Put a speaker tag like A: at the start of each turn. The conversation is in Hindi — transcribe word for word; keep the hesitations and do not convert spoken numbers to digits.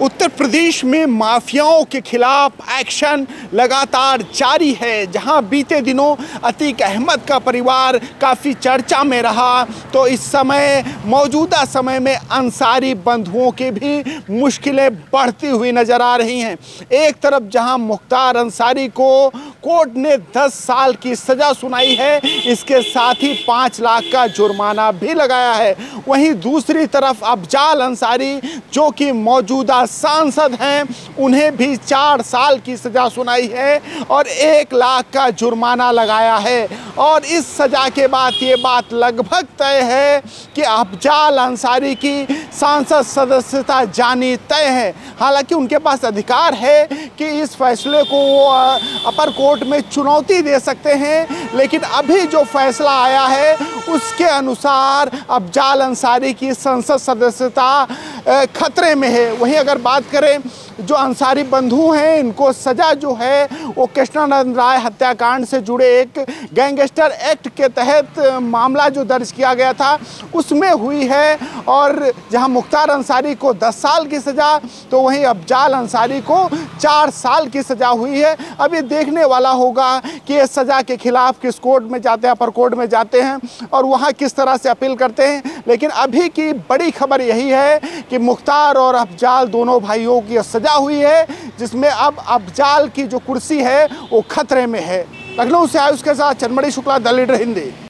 A: उत्तर प्रदेश में माफियाओं के खिलाफ एक्शन लगातार जारी है। जहां बीते दिनों अतीक अहमद का परिवार काफ़ी चर्चा में रहा, तो इस समय मौजूदा समय में अंसारी बंधुओं की भी मुश्किलें बढ़ती हुई नज़र आ रही हैं। एक तरफ जहां मुख्तार अंसारी को कोर्ट ने दस साल की सज़ा सुनाई है, इसके साथ ही पाँच लाख का जुर्माना भी लगाया है, वहीं दूसरी तरफ अफजाल अंसारी जो कि मौजूदा सांसद हैं, उन्हें भी चार साल की सज़ा सुनाई है और एक लाख का जुर्माना लगाया है। और इस सज़ा के बाद ये बात लगभग तय है कि अफजाल अंसारी की सांसद सदस्यता जानी तय है। हालांकि उनके पास अधिकार है कि इस फैसले को वो अपर कोर्ट में चुनौती दे सकते हैं, लेकिन अभी जो फैसला आया है उसके अनुसार अफजाल अंसारी की संसद सदस्यता खतरे में है। वहीं अगर बात करें जो अंसारी बंधु हैं, इनको सज़ा जो है वो कृष्णानंद राय हत्याकांड से जुड़े एक गैंगस्टर एक्ट के तहत मामला जो दर्ज किया गया था उसमें हुई है। और जहां मुख्तार अंसारी को दस साल की सज़ा, तो वहीं अफजाल अंसारी को चार साल की सज़ा हुई है। अब ये देखने वाला होगा कि ये सज़ा के खिलाफ किस कोर्ट में जाते हैं, अपर कोर्ट में जाते हैं और वहाँ किस तरह से अपील करते हैं। लेकिन अभी की बड़ी खबर यही है कि मुख्तार और अफजाल दोनों भाइयों की सज़ा हुई है, जिसमें अब अफजाल की जो कुर्सी है वो खतरे में है। लखनऊ से आयुष के साथ चनमणि शुक्ला, द लीडर हिंदी।